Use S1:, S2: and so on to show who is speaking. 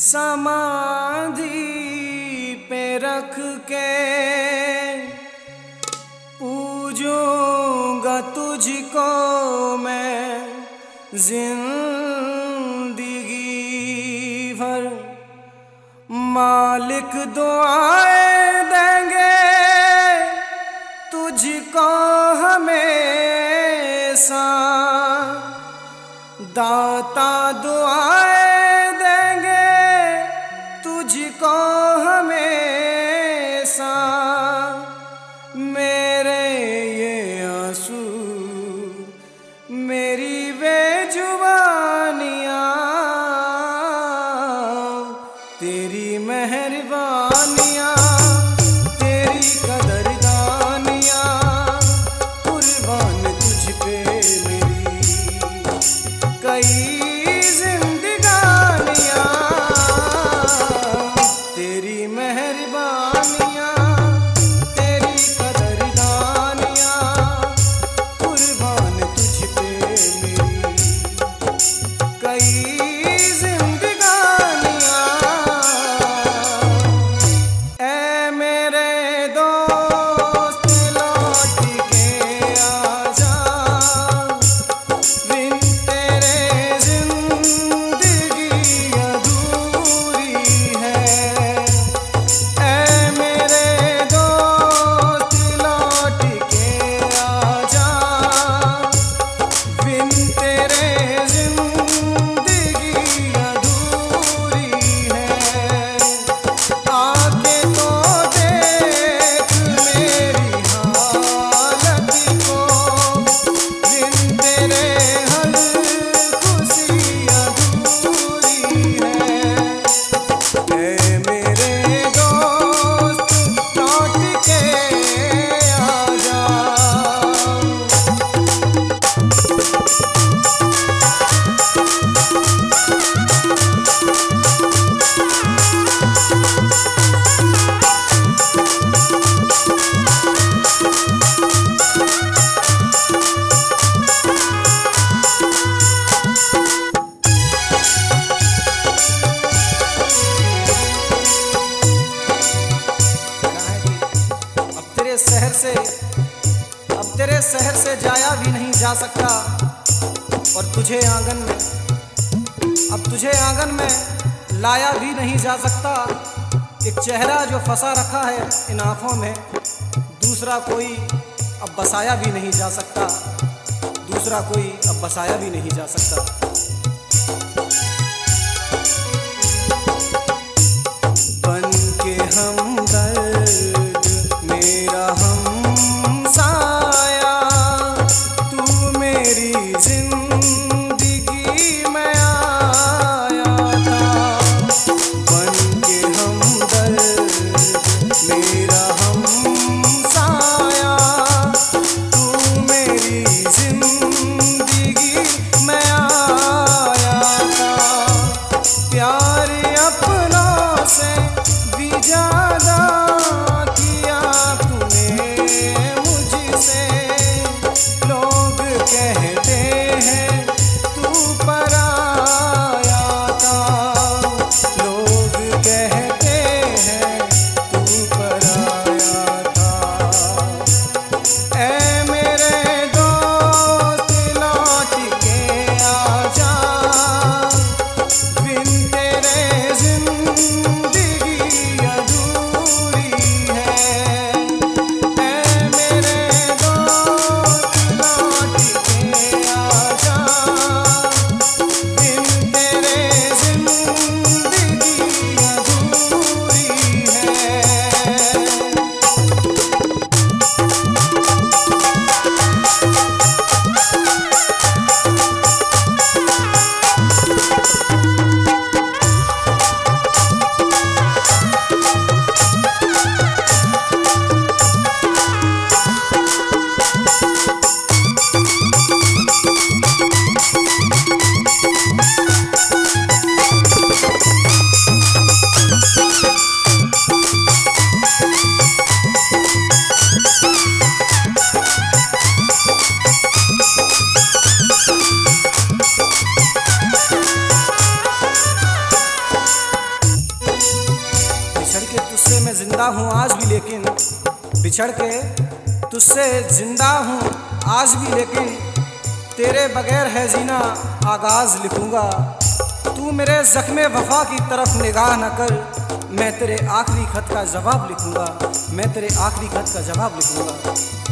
S1: समाधि पे रख के पूजूंगा तुझको मैं जिंदगी भर। मालिक दुआएं देंगे तुझको हमेशा, दाता दुआएं देंगे तुझको हमेशा। मेरे ये आंसू मेरी बेजुबानियाँ तेरी मेहरबानियाँ तेरी कदरदानियाँ कुर्बान तुझ पे मेरी कई जिंदगानियाँ तेरी मेहरबानियाँ तेरी कदरदानियाँ कुर्बान तुझ पे मेरी कई जिंदगानियाँ। ऐ मेरे दोस्त लौट के आजा, बिन तेरे जिंदगी अधूरी है। ऐ मेरे दोस्त लौट के आजा, बिन तेरे जिंदगी अधूरी है। आके तो देख मेरी हालत को, बिन तेरे हर खुशी अधूरी है। ऐ मेरे दोस्त लौट के आजा। अब तेरे शहर से जाया भी नहीं जा सकता, और तुझे आंगन में लाया भी नहीं जा सकता। एक चेहरा जो फंसा रखा है इन आँखों में, दूसरा कोई अब बसाया भी नहीं जा सकता, दूसरा कोई अब बसाया भी नहीं जा सकता। बन के हमदर्द मेरा हमसाया, तू मेरी जिंदगी में आया था। बन के हमदर्द मेरा हमसाया, तू मेरी जिंदगी में आया तुझसे मैं जिंदा हूँ आज भी, लेकिन बिछड़ के तुझसे जिंदा हूँ आज भी, लेकिन तेरे बगैर है जीना आगाज़ लिखूँगा। तू मेरे ज़ख्मे वफ़ा की तरफ निगाह न कर, मैं तेरे आखिरी ख़त का जवाब लिखूँगा, मैं तेरे आखिरी ख़त का जवाब लिखूँगा।